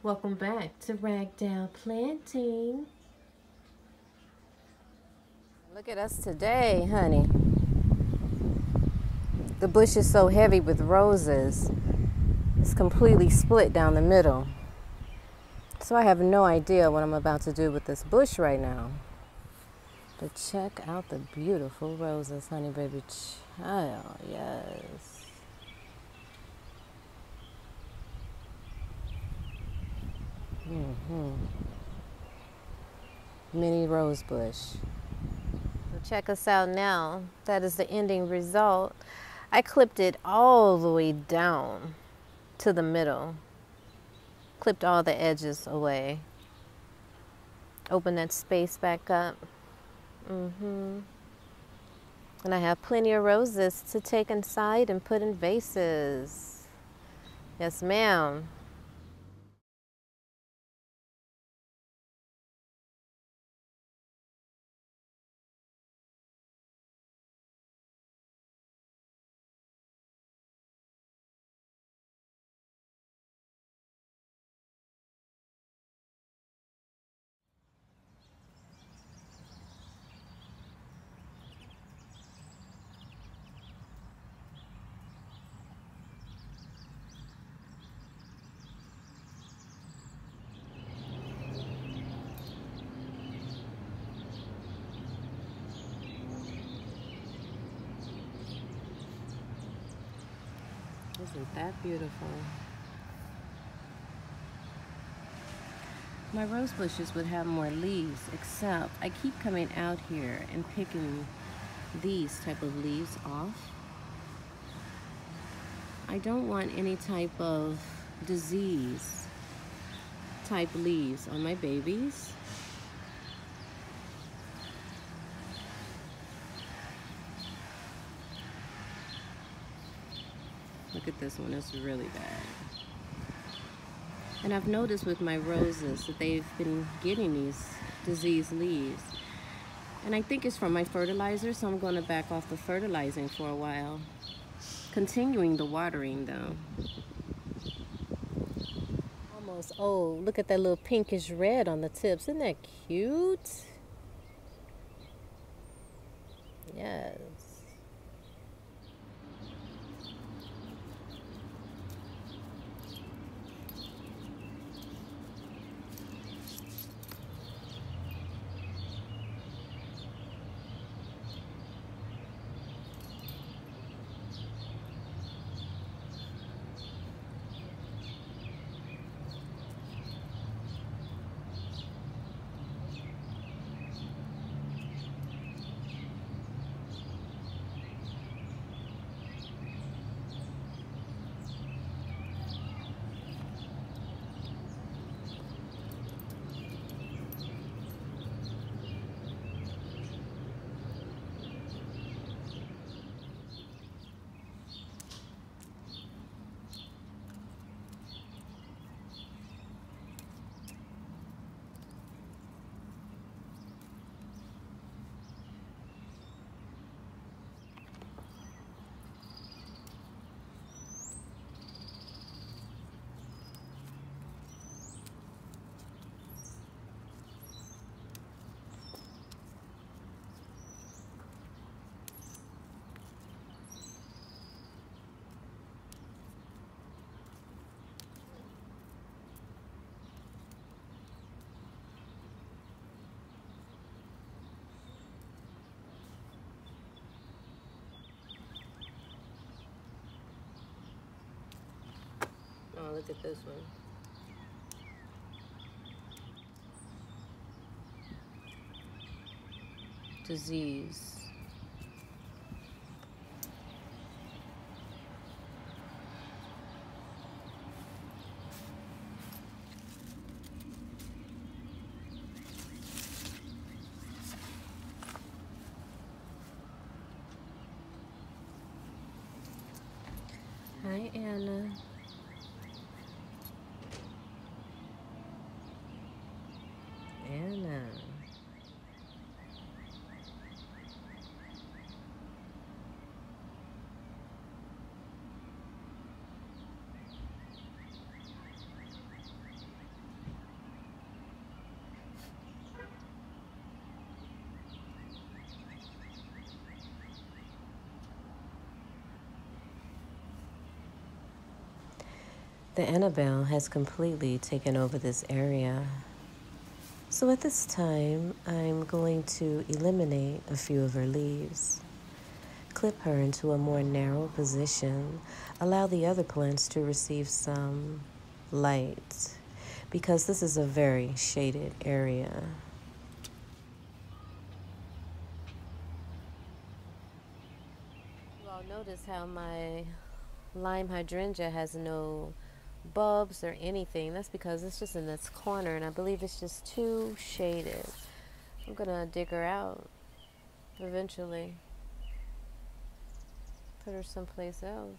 Welcome back to Ragdoll Planting. Look at us today, honey. The bush is so heavy with roses. It's completely split down the middle. So I have no idea what I'm about to do with this bush right now. But check out the beautiful roses, honey baby child. Yes. Mini rose bush. So check us out now. That is the ending result. I clipped it all the way down to the middle. Clipped all the edges away. Open that space back up. And I have plenty of roses to take inside and put in vases. Yes, ma'am. Isn't that beautiful? My rose bushes would have more leaves, except I keep coming out here and picking these type of leaves off. I don't want any type of disease type leaves on my babies. Look at this one, it's really bad. And I've noticed with my roses that they've been getting these diseased leaves. And I think it's from my fertilizer, so I'm going to back off the fertilizing for a while. Continuing the watering though. Almost, oh, look at that little pinkish red on the tips. Isn't that cute? Yes. Oh, look at this one. Disease. Hi, Anna. Anna. The Annabelle has completely taken over this area. So at this time, I'm going to eliminate a few of her leaves. Clip her into a more narrow position. Allow the other plants to receive some light because this is a very shaded area. You all notice how my lime hydrangea has no bulbs or anything. That's because it's just in this corner and I believe it's just too shaded. I'm gonna dig her out eventually. Put her someplace else.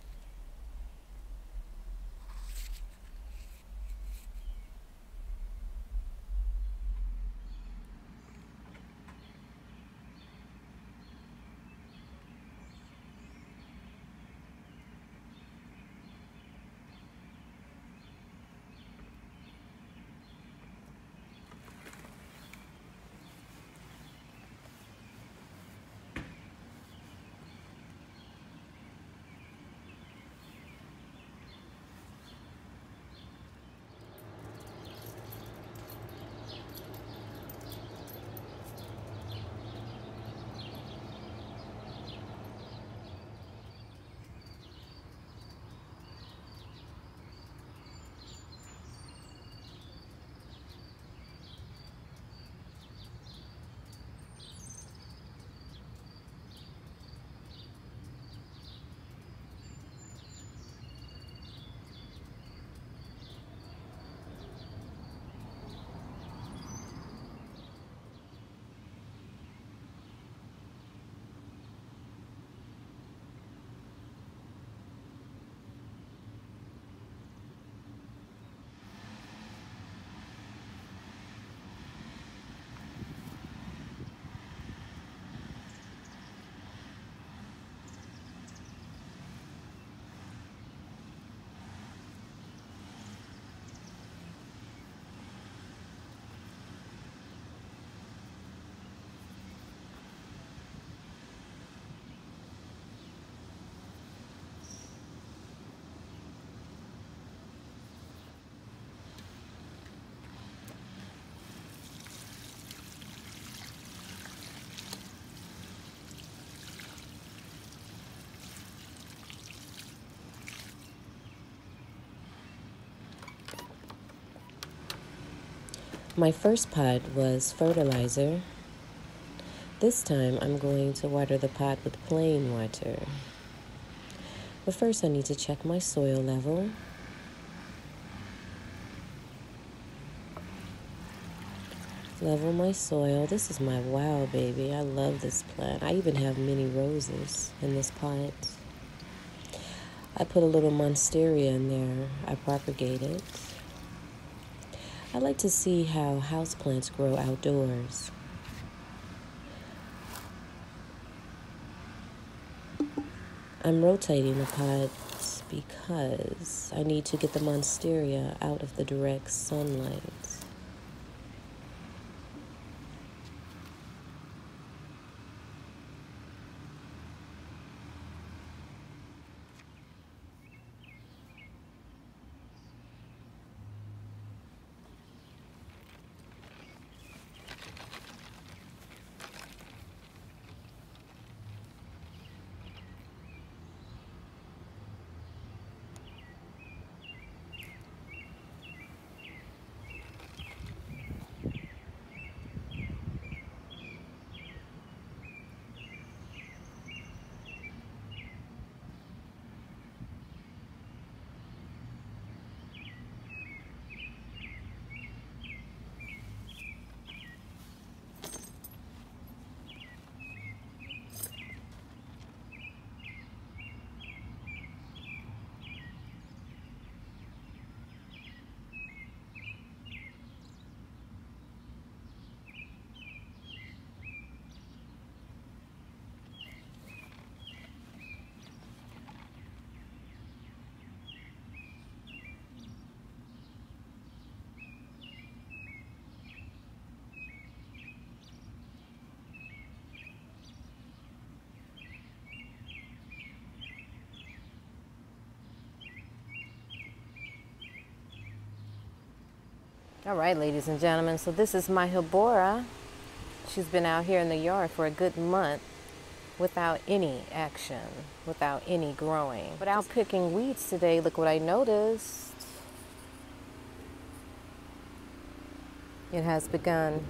My first pot was fertilizer. This time I'm going to water the pot with plain water. But first I need to check my soil level. Level my soil. This is my wow baby. I love this plant. I even have mini roses in this pot. I put a little monstera in there. I propagate it. I like to see how houseplants grow outdoors. I'm rotating the pots because I need to get the monstera out of the direct sunlight. All right, ladies and gentlemen, so this is my Hibora. She's been out here in the yard for a good month without any action, without any growing. But out picking weeds today, look what I noticed. It has begun.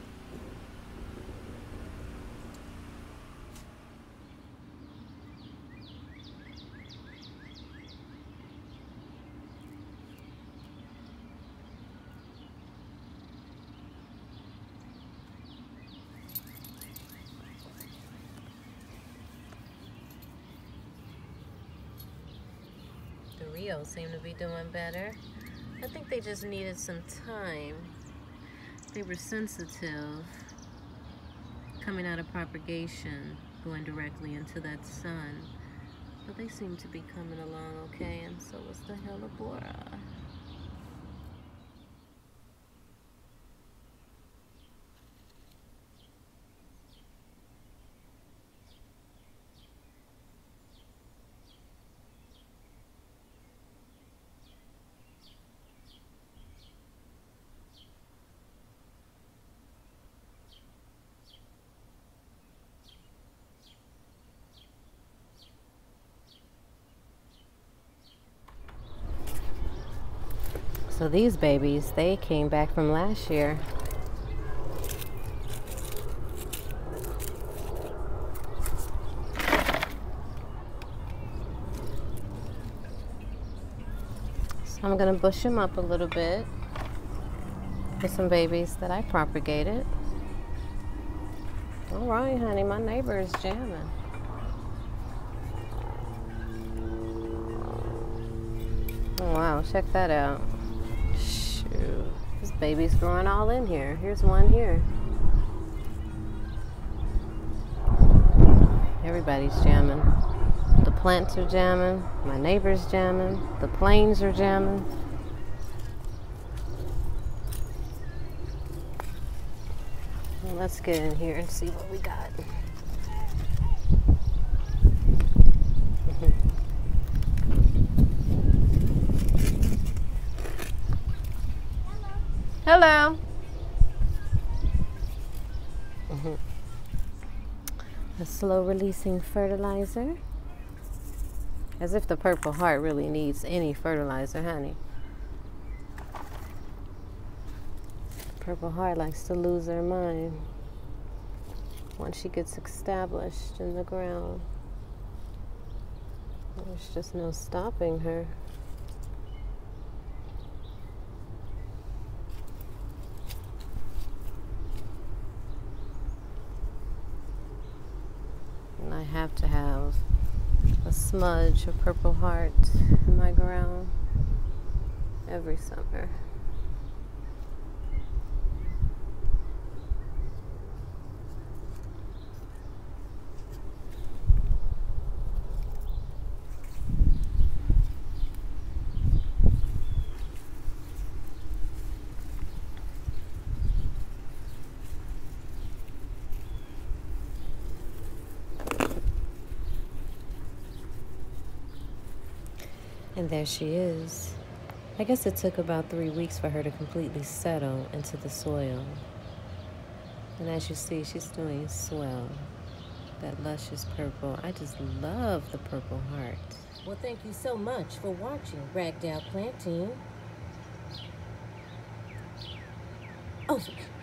The Rio seem to be doing better. I think they just needed some time. They were sensitive coming out of propagation, going directly into that sun. But they seem to be coming along okay, and so was the Hellebora. So these babies, they came back from last year. So I'm gonna bush them up a little bit with some babies that I propagated. All right, honey, my neighbor is jamming. Oh, wow, check that out. Shoot, this baby's growing all in here. Here's one here. Everybody's jamming. The plants are jamming. My neighbor's jamming. The planes are jamming. Well, let's get in here and see what we got. Hello. A slow releasing fertilizer. As if the Purple Heart really needs any fertilizer, honey. Purple Heart likes to lose her mind once she gets established in the ground. There's just no stopping her. And I have to have a smudge of Purple Heart in my ground every summer. And there she is. I guess it took about 3 weeks for her to completely settle into the soil. And as you see, she's doing swell. That luscious purple. I just love the Purple Heart. Well, thank you so much for watching Ragdoll Planting. Oh,